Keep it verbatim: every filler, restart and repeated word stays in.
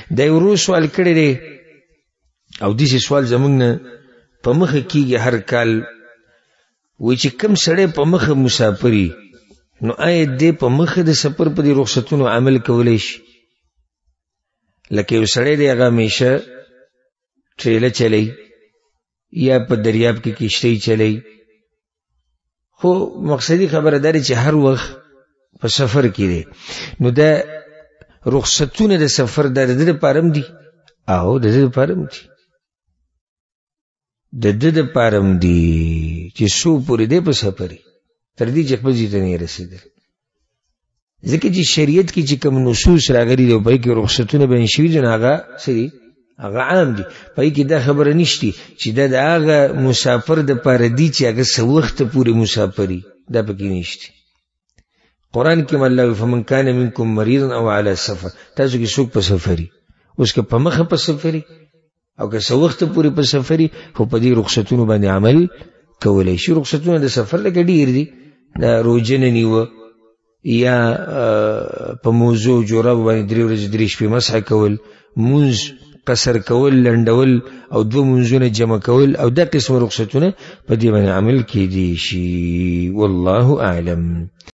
دا یو ورو سوال کړی دی او داسې سوال زموږ نه په مخه کېږي هر کال، وایي چې کوم سړی په مخه مسافري نو آیا دی په مخه د سفر په دې رخصتونو عمل کولی شي؟ لکه یو سړی دی هغه همیشه ټریله چلی یا په دریاب کې کشتۍ چلی، خو مقصدی خبره دا چې هر وخت په سفر کې دی، نو دا رخصتونه د سفر دا د ده دپاره هم دي او د ده دپاره هم دي د ده دپاره هم دي چې څو پورې دی په سفري تر دې چې خپل ځای ته نه رسېدل. ځکه چې شریعت کې چې کوم نصوص راغلي دي او پای کې رخصتونه بیان شوي دي نو هغه څه دي؟ هغه عام دي. پای کې دا خبره نشته چې دا د هغه مسافر دپاره دي چې هغه څه وخته پورې مسافري، دا پکې نشته. قرآن کې الله فمن کان منکم مریضا او علی سفر، تاسو کې څوک په سفري، اوس که په مخه په سفري او که څه وخته پورې په سفري، خو په دې رخصتونو باندې عمل کولی شي. رخصتونه د سفر لکه ډېر دي، دا روژه نه نیوه یا په موضوع جوراب باندې درې ورځې درې شپې مسح کول، مونځ قصر کول، لنډول او دوه مونځونه جمع کول او دا قسم رخصتونه په دې باندې عمل کېدی شي. والله اعلم.